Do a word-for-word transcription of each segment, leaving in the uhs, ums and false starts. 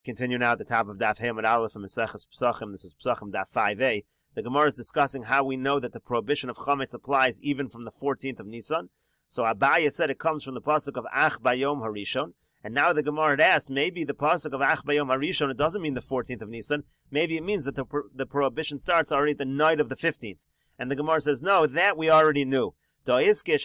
Continue now at the top of Daf Hey Amud Aleph and Maseches Pesachim. This is Pesachim Daf five A. The Gemara is discussing how we know that the prohibition of chametz applies even from the fourteenth of Nisan. So Abaya said it comes from the pasuk of Ach Bayom Harishon. And now the Gemara had asked, maybe the pasuk of Ach Bayom Harishon, it doesn't mean the fourteenth of Nisan. Maybe it means that the, pro the prohibition starts already at the night of the fifteenth. And the Gemara says, no, that we already knew. Because there's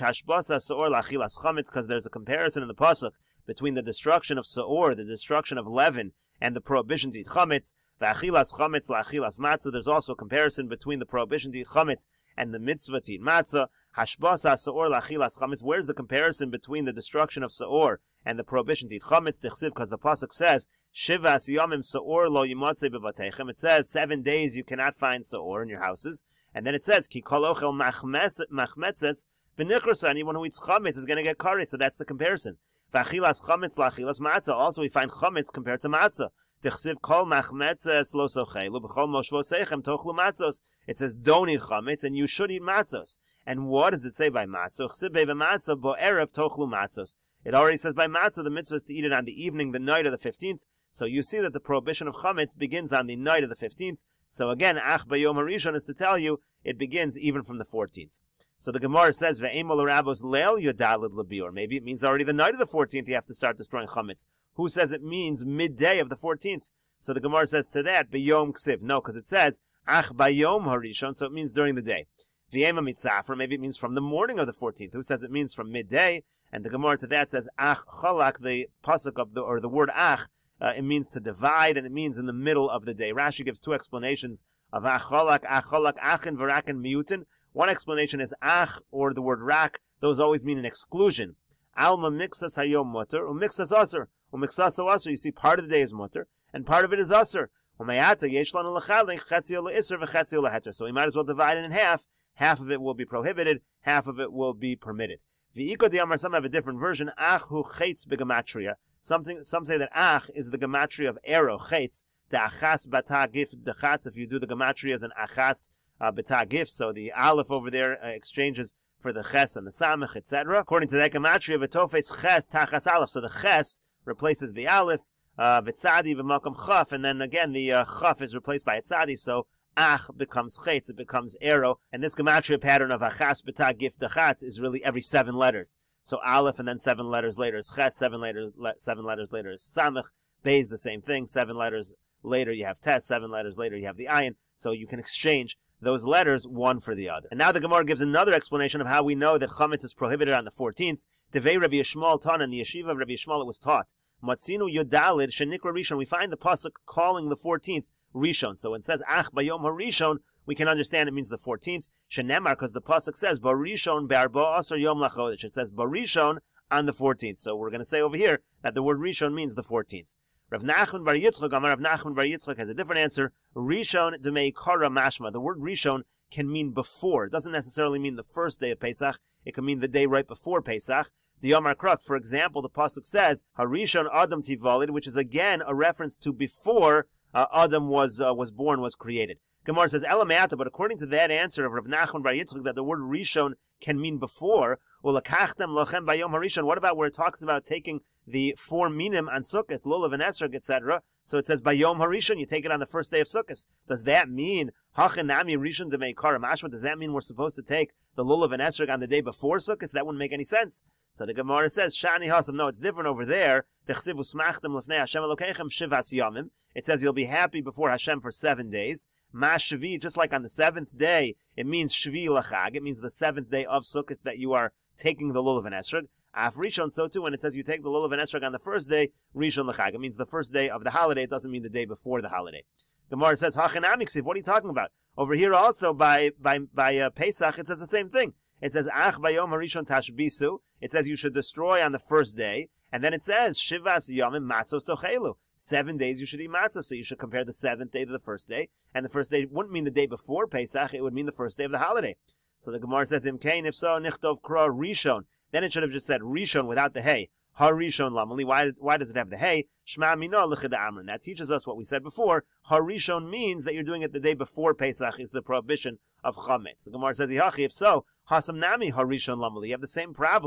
a comparison in the pasuk between the destruction of Seor, the destruction of leaven, and the prohibition to eat chametz. V'achilas chametz la'achilas matzah. There's also a comparison between the prohibition to eat chametz and the mitzvah to eat matzah. Hashbasa seor la'achilas chametz. Where's the comparison between the destruction of Seor and the prohibition to eat chametz? Tichsiv, because the pasuk says, Shivas yomim seor lo yimatzeh bevatechem. It says seven days you cannot find Seor in your houses. And then it says, Ki kol ochel machmetzes b'nichrosa. Anyone who eats chametz is going to get kari. So that's the comparison. V'achilas chametz la'achilas matzah. Also, we find chametz compared to matzah. Tichsiv kol machmetzes lo sochelu b'chol moshvosechem tochlu matzos. It says don't eat chametz and you should eat matzos. And what does it say by matzah? Chsiv be'v'matzah bo'erev tochlu matzos. It already says by matzah the mitzvah is to eat it on the evening, the night of the fifteenth. So you see that the prohibition of chametz begins on the night of the fifteenth. So again, ach bayom harishon is to tell you it begins even from the fourteenth. So the Gemara says, Ve'emol rabos leil yodalid lebior. Maybe it means already the night of the fourteenth you have to start destroying chametz. Who says it means midday of the fourteenth? So the Gemara says to that, B'yom ksiv. No, because it says, Ach bayom harishon, so it means during the day. V'ema mitzafra, maybe it means from the morning of the fourteenth. Who says it means from midday? And the Gemara to that says, Ach chalak, the pasuk of the, or the word ach, uh, it means to divide, and it means in the middle of the day. Rashi gives two explanations of ach chalak, ach chalak, achin, v'rakin, miyutin. One explanation is ach, or the word rak. Those always mean an exclusion. Alma mixas hayom mutter, umixas aser. Umixas aser, you see part of the day is mutter, and part of it is aser. Umayata yesh lanu l'chalik, chetzio le'iser, v'chetzio leheter. So we might as well divide it in half. Half of it will be prohibited, half of it will be permitted. V'iko diamar, some have a different version. Ach hu chetz begematria. Something, some say that ach is the gematria of arrow, chetz. The achas bata gif dechatz, if you do the gematria as an achas, Uh, betagif, so the aleph over there uh, exchanges for the ches and the samach, et cetera. According to that gematria, v'tofes ches tachas aleph, so the ches replaces the aleph, uh, v'tzadi v'makom chaf, and then again the uh, chaf is replaced by a tzadi, so ach becomes chetz, it becomes arrow, and this gematria pattern of achas betagif dechatz is really every seven letters. So aleph, and then seven letters later is ches, seven letters, le seven letters later is samach, beis the same thing, seven letters later you have tes, seven letters later you have the ayin, so you can exchange those letters one for the other. And now the Gemara gives another explanation of how we know that chametz is prohibited on the fourteenth. Devei Rabbi Yishmael Tan, in the yeshiva of Rabbi Yishmael it was taught. Matzinu Yodalid Shenikra Rishon. We find the pasuk calling the fourteenth Rishon. So when it says Ach Bayom HaRishon, we can understand it means the fourteenth. Shenemar, because the pasuk says Barishon Be'arba Asar Yom Lachodesh. It says Barishon on the fourteenth. So we're going to say over here that the word Rishon means the fourteenth. Rav Nachman Bar Yitzchak, Amar Rav Nachman Bar Yitzchak has a different answer. Rishon Demei Kara Mashma. The word Rishon can mean before. It doesn't necessarily mean the first day of Pesach. It can mean the day right before Pesach. The Yomar Kruk, for example, the pasuk says Harishon Adam Tivalid, which is again a reference to before uh, Adam was uh, was born, was created. Gemara says Elameata, but according to that answer of Rav Nachman Bar Yitzchak, that the word Rishon can mean before. Ulakachtem lochem bayom harishon. What about where it talks about taking the four minim on Sukkot, lulav and esrog, et cetera? So it says bayom harishon, you take it on the first day of Sukkot. Does that mean hachenami rishon demei kara mashma? Does that mean we're supposed to take the lulav and esrog on the day before Sukkot? That wouldn't make any sense. So the Gemara says shani hasam. No, it's different over there. Techsiv usmachtem lefnei Hashem Elokeichem shivas yamim. It says you'll be happy before Hashem for seven days. Mashvi, just like on the seventh day, it means shvi lachag. It means the seventh day of Sukkot that you are taking the lulav and esrog. Af rishon, so too when it says you take the lulav and esrog on the first day, rishon lachag. It means the first day of the holiday. It doesn't mean the day before the holiday. Gemara says hachenamiksiv. What are you talking about? Over here also by by by uh, Pesach it says the same thing. It says ach bayom harishon tashbisu. It says you should destroy on the first day, and then it says shivas yomim matzos tochelu. Seven days you should eat matzah, so you should compare the seventh day to the first day, and the first day wouldn't mean the day before Pesach; it would mean the first day of the holiday. So the Gemara says, Im kain, if so, nichtov kra rishon. Then it should have just said rishon without the hey. Har rishon lamali. Why, why does it have the hey? Shma mino l'chid amrin. That teaches us what we said before. Har rishon means that you're doing it the day before Pesach is the prohibition of chametz. The Gemara says, Yachi, if so, hasam nami har rishon lamali. You have the same problem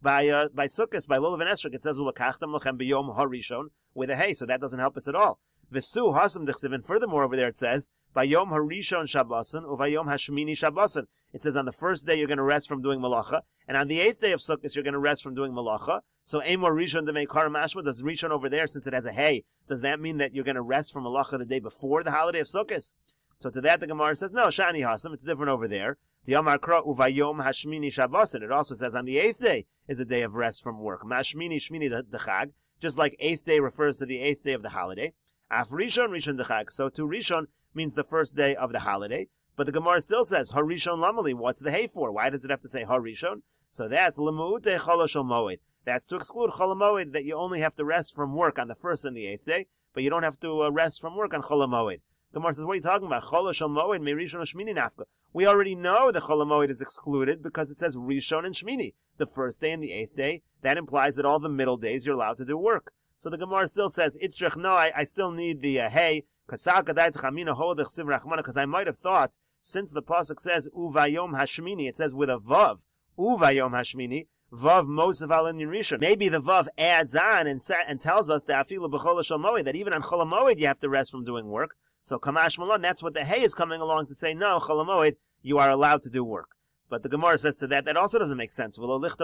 By uh, by Sukkot, by Lulav and Esrog, it says ulakachtam lochem b'yom harishon with a hey, so that doesn't help us at all. V'su hasam d'chsiv, and furthermore over there it says by Yom Harishon Shabboson uva Yom Hashmini Shabboson. It says on the first day you're going to rest from doing malacha, and on the eighth day of Sukkot you're going to rest from doing malacha. So Amor Rishon Demeikar Mashma, does Rishon over there, since it has a hey, does that mean that you're going to rest from malacha the day before the holiday of Sukkot? So to that the Gemara says no, Shani Hasam, it's different over there. Yom Kra uva Yom Hashmini Shabboson. It also says on the eighth day is a day of rest from work. Mashmini Shmini the Chag, just like eighth day refers to the eighth day of the holiday. Af Rishon Rishon Dechag. So to Rishon means the first day of the holiday. But the Gemara still says Harishon Lamali. What's the hay for? Why does it have to say Harishon? So that's Lemuute Choloshal Moed. That's to exclude Chol Moed, that you only have to rest from work on the first and the eighth day, but you don't have to uh, rest from work on Chol Moed. The Gemara says, what are you talking about? Choloshal Moed me Rishon Shmini Nafka. We already know the Chol Moed is excluded because it says Rishon and Shmini, the first day and the eighth day. That implies that all the middle days you're allowed to do work. So the Gemara still says, Itzrich, no, I, I still need the uh, hay, because I might have thought, since the Pasuk says, Uvayom Hashmini, it says with a Vav, Uvayom Hashmini, Vav Mosav Alin Rishon. Maybe the Vav adds on and, sa- and tells us that even on Chol Moed you have to rest from doing work. So Kamash Malon, that's what the hay is coming along to say, no, Chol Moed, you are allowed to do work. But the Gemara says to that, that also doesn't make sense.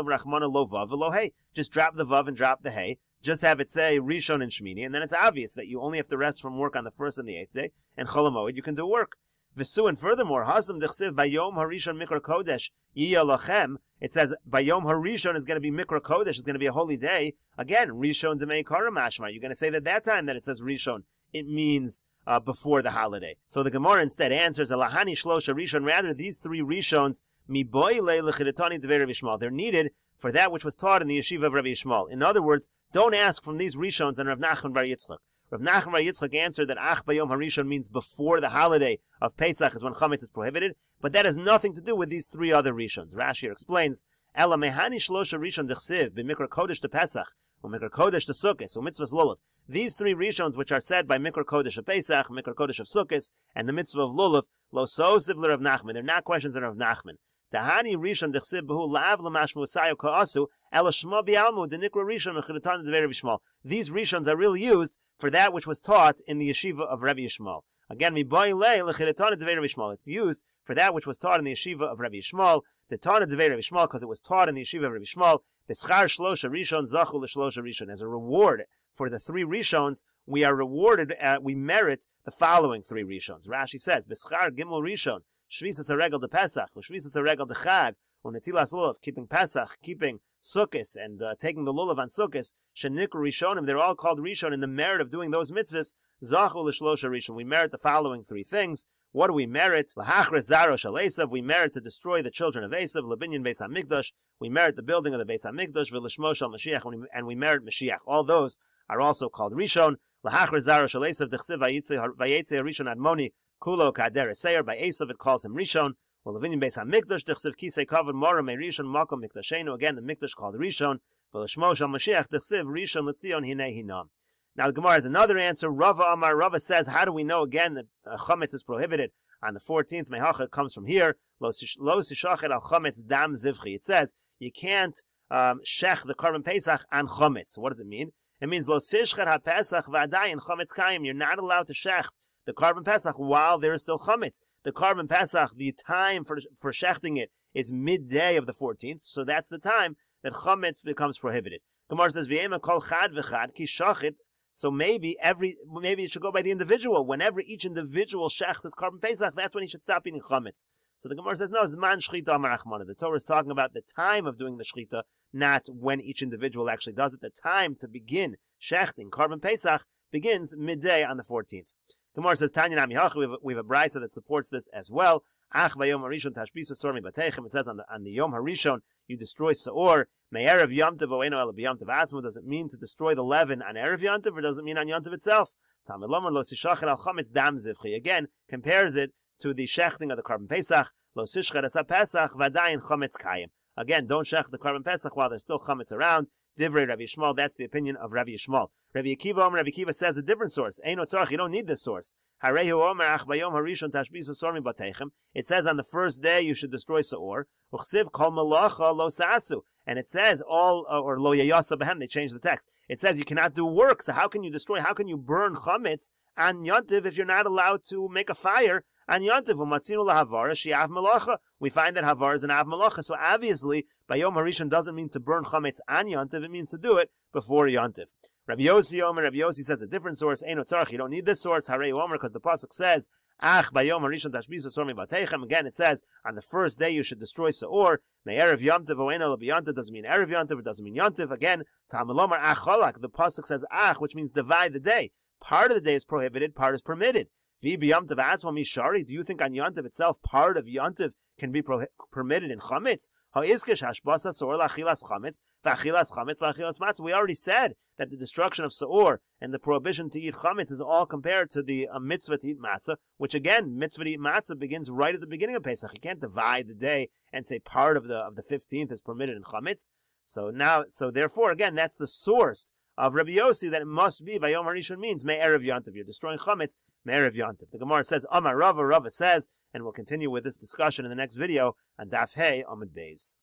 Just drop the Vav and drop the hay. Just have it say Rishon and Shmini, and then it's obvious that you only have to rest from work on the first and the eighth day, and Chol Moed you can do work. V'su, and furthermore, Hasam d'chsiv Bayom Harishon Mikra Kodesh Yiyah Lachem. It says Bayom Harishon is going to be Mikra Kodesh, it's going to be a holy day. Again, Rishon Demei Kara Mashma. You're going to say that that time that it says Rishon, it means uh, before the holiday. So the Gemara instead answers Alahani Shlosha Rishon. Rather, these three Rishons Miboile L'Chidetani Devei Rabbi Yishmael. They're needed for that which was taught in the yeshiva of Rabbi Yishmael. In other words, don't ask from these Rishons and Rav Nachman Bar Yitzchak. Rav Nachman Bar Yitzchak answered that Ach Bayom Harishon means before the holiday of Pesach is when Chametz is prohibited, but that has nothing to do with these three other Rishons. Rashi here explains, Ela mehani shlosha Rishon d'chsiv b'mikra kodesh to Pesach, u'mikra kodesh to Sukkos, u'mitzvahs lulav. These three Rishons which are said by Mikra Kodesh of Pesach, Mikra Kodesh of Sukkos, and the mitzvah of lulav, lo sosiv l'Rav Nachman. They're not questions of Rav Nachman. Tahani Rishon d'chsiv b'hu la'av l'mashmu sayo ka'asu, ela shma bi'almu d'nikra Rishon m'chidatan d'vei Rabbi Yishmael. These Rishons are really used for that which was taught in the yeshiva of Rabbi Yishmael. Again, mi'boi le l'chidatan d'vei Rabbi Yishmael. It's used for that which was taught in the yeshiva of Rabbi Yishmael, the Tana d'vei Rabbi Yishmael, because it was taught in the yeshiva of Rabbi Yishmael. B'schar shlosha Rishon zachu l'shlosha Rishon. As a reward for the three Rishons, we are rewarded, uh, we merit the following three Rishons. Rashi says, B'schar gimel Rishon, Shvisas HaRegel de Pesach, Shvisas HaRegel de Chag, Unetilas Lulav, keeping Pesach, keeping Sukkos, and uh, taking the Lulav on Sukkos, Shenikru Rishonim, they're all called Rishon in the merit of doing those mitzvahs, Zachu l'shlosha Rishon. We merit the following three things. What do we merit? L'hachres zaro shel Esav, we merit to destroy the children of Esav, Lebinyan Beis HaMikdash, we merit the building of the Beis HaMikdash, V'lishmo shel Mashiach, and we merit Mashiach. All those are also called Rishon. L'hachres zaro shel Esav, d'chsiv vayetze Rishon Admoni, Kulo kader seir. By Esav it calls him Rishon. Well, Levinim Beis HaMikdash d'chsiv kisei kavod mora me Rishon makom mikdashenu. Again, the Mikdash called Rishon. V'lishmo shel Mashiach d'chsiv Rishon l'tzion hinei hinam. Now the Gemara has another answer. Rava Amar, Rava says, how do we know again that uh, chametz is prohibited on the fourteenth? Mehacha comes from here. Lo sishachet al chametz dam zivchi. It says you can't um, shech the Korban Pesach on chametz. What does it mean? It means lo sishchet ha Pesach v'adayin chametz kayim. You're not allowed to shech the Korban Pesach while there is still chametz. The Korban Pesach, the time for for shechting it is midday of the fourteenth, so that's the time that chametz becomes prohibited. Gemara says v'yema kol chad v'chad ki shachit. So maybe every maybe it should go by the individual. Whenever each individual shechs his Korban Pesach, that's when he should stop eating chametz. So the Gemara says no, zman shchita amar Achmana. The Torah is talking about the time of doing the shchita, not when each individual actually does it. The time to begin shechting Korban Pesach begins midday on the fourteenth. Gemara says Tanya Nami Hacha. We have we have a brisa that supports this as well. Ach vayom harishon tashbisa sormi batechem. It says on the on the Yom Harishon you destroy Seor. May Erev Yom Tov Oeno Ela B'Yom Tov Atzmo. Does it mean to destroy the leaven on Erev Yom Tov, or does it mean on Yom Tov itself? Talmud Lomer Lo Sishachet Al Chametz Dam Zivchi. Again, compares it to the shechting of the Korban Pesach. Lo Sishchet Asa Pesach V'Adayin Chametz Kayim. Again, don't shech the Korban Pesach while there's still chametz around. Divrei Rabbi Yishmael, that's the opinion of Rabbi Yishmael. Rabbi Akiva, Omer, Rabbi Akiva says a different source. Eino tzarach, you don't need this source. Harehu Omer, ach bayom harishon tashbisu sormi bateichem. It says on the first day you should destroy Seor. Uchsiv kol malacha lo sa'asu. And it says all, or lo yayasa behem, they changed the text. It says you cannot do work, so how can you destroy, how can you burn chametz on Yontiv if you're not allowed to make a fire on Yontiv? Umatzinu lahavara shi'av malacha. We find that havar is an av malacha, so obviously, bayom harishon doesn't mean to burn chametz on Yontiv, it means to do it before Yontiv. Rabbi Yossi Omer, Rabbi Yossi says a different source, Eino tzarach, you don't need this source, Harei Omer, because the pasuk says, Ach bayom harishon tashbisu sormi bateichem. Again, it says on the first day you should destroy Seor. May erev yomtiv oena lebiyontiv doesn't mean erev yomtiv, it doesn't mean yontiv. Again, Talmud ach cholak. The pasuk says ach, which means divide the day. Part of the day is prohibited, part is permitted. Vi biyomtiv atzma mishari. Do you think on yontiv itself part of yontiv can be pro- permitted in chametz? Ha'izkish hashbasa seor lachilas chametz v'achilas chametz lachilas matzah. We already said that the destruction of seor and the prohibition to eat chametz is all compared to the uh, mitzvah to eat matzah, which again, mitzvah to eat matzah begins right at the beginning of Pesach. You can't divide the day and say part of the of the fifteenth is permitted in chametz. So now, so therefore, again, that's the source of Rabbi Yossi that it must be Bayom Harishon means me erev yontiv. You're destroying chametz me erev yontiv. The Gemara says Amar Rava. Rava says, and we'll continue with this discussion in the next video on Daf Hey Amud Beis.